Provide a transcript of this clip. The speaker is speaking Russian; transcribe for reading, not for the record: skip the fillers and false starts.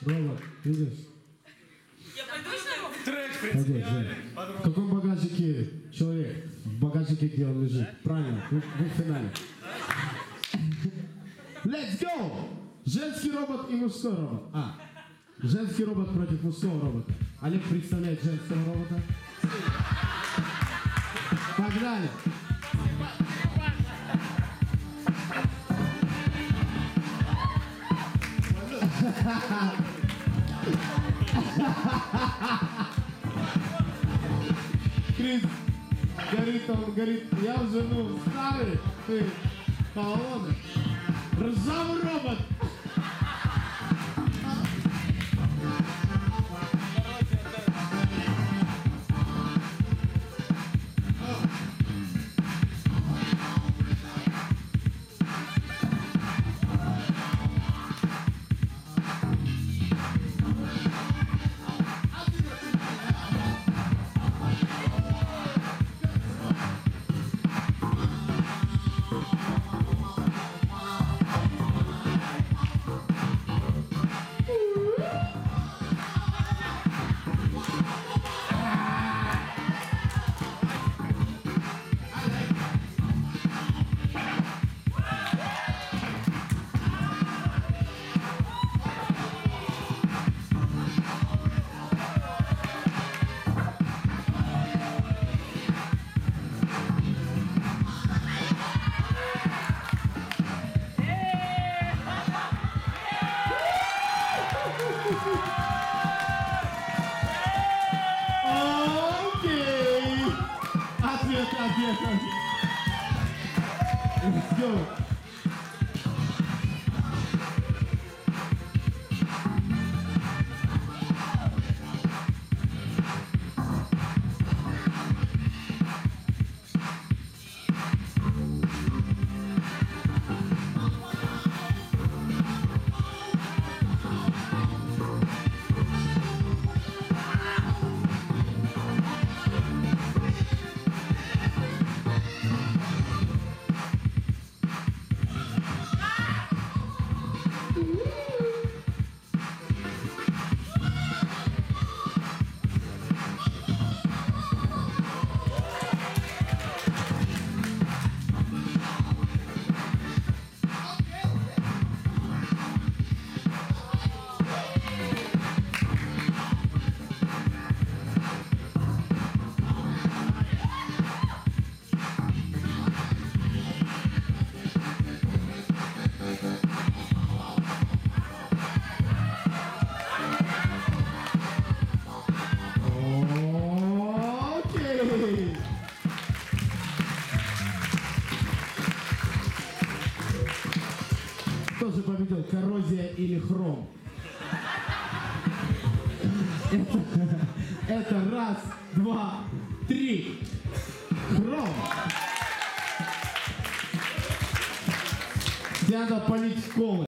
Робот, видишь? Я пойду еще? Трек, в Пойдет, принципе, Жень. В каком багажнике человек? В багажнике, где он лежит. Правильно, вы в финале. Let's go! Женский робот и мужской робот. Женский робот против мужского робота. Олег представляет женского робота. Погнали! Крис говорит, я уже, старый, ты, холодный. Ржавый робот! Окей. Ответ. Let's go. Кто же победил, коррозия или хром? Это раз, два, три. Хром. Тебе надо полить колы.